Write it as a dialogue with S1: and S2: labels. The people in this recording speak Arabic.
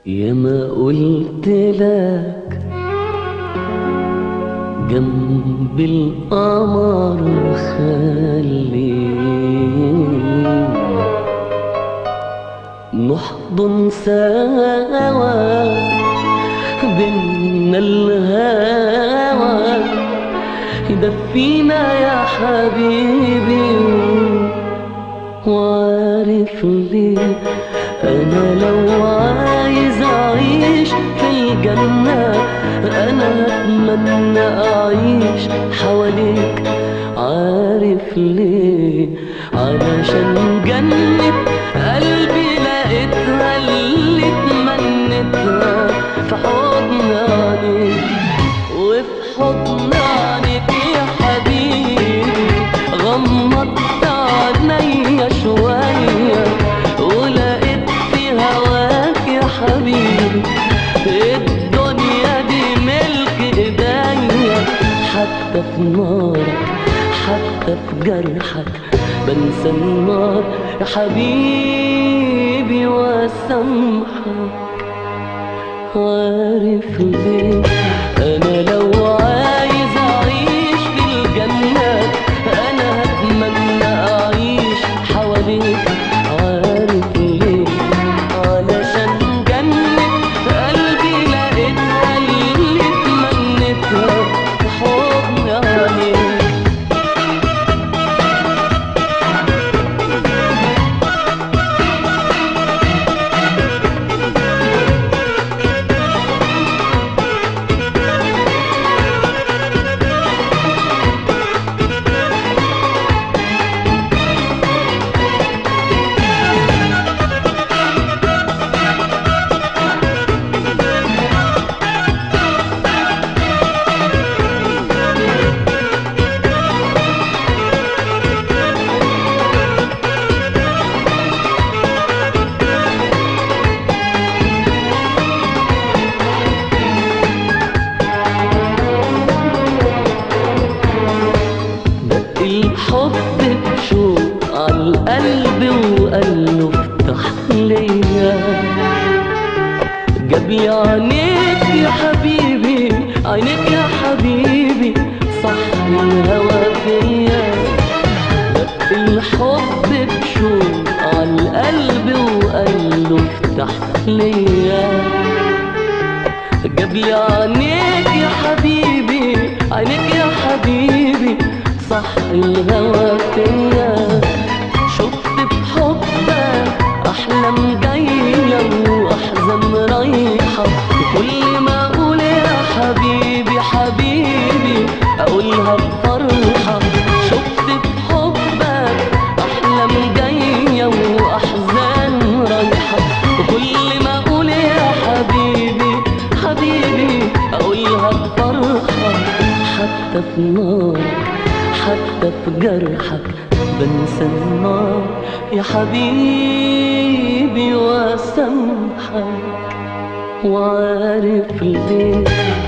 S1: يا ما قلت لك جنب القمر خلينا نحضن سوا بينا الهوى يدفينا يا حبيبي. وعارف ليه أنا لو عايز أعيش في الجنة أنا أتمنى أعيش حواليك. عارف ليه؟ علشان جنة قلبي لقيتها اللي اتمنيتها في حضن عينيك. وفي حضن عينيك يا حبيبي غمضت عينيا شوية ولقيت في هواك يا حبيبي الدنيا دي ملك ايديا. حتى في نارك حتى في جرحك بنسى النار يا حبيبي واسامحك. عارف ليه؟ انا لو عايز اعيش في الجنة انا هتمنى اعيش حواليك. عارف ليه؟ علشان جنة قلبي لقيتها اللي اتمنيتها في حضن عينيك. الحب بشوق عالقلب وقاله افتح ليا. جاب لي عينيك يا حبيبي عينيك يا حبيبي صح الهوى فيا. الحب بشوق عالقلب وقاله افتح ليا. جاب لي عينيك يا حبيبي عينيك يا حبيبي صح الهوى فيا. شفت بحبك أحلام جاية وأحزان رايحة وكل ما أقول يا حبيبي حبيبي أقولها بفرحة. شفت بحبك أحلام جاية وأحزان رايحة وكل ما أقول يا حبيبي حبيبي أقولها بفرحة. حتى في نارك حتى في جرحك بنسى النار يا حبيبي واسامحك. وعارف ليه؟